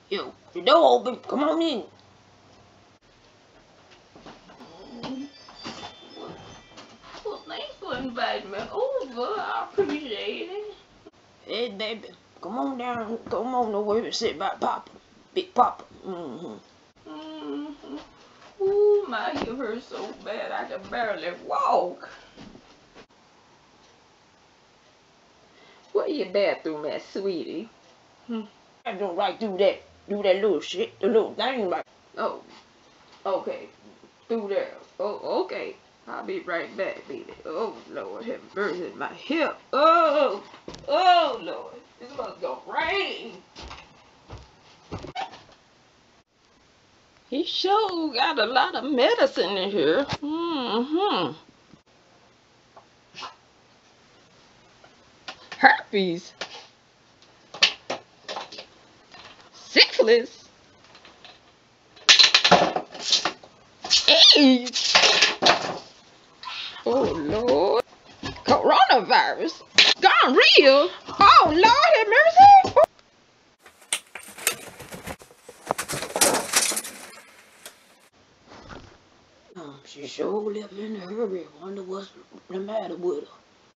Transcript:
Yo, the door open. Come on in. Well, thanks for inviting me over. I appreciate it. Hey, baby. Come on down. Come on over and sit by Papa. Big Papa. Ooh, my hip hurts so bad I can barely walk. Where your bathroom at, sweetie? I don't like do that little shit, the little thing like. Oh, okay. Through there. Oh, okay. I'll be right back, baby. Oh, Lord, have mercy, my hip. Oh, Lord. It's about to go rain. He sure got a lot of medicine in here. Herpes. Syphilis. AIDS. Oh, Lord. Coronavirus. Gonorrhea. Oh, Lord, have mercy. She sure left in a hurry. Wonder what's the matter with her.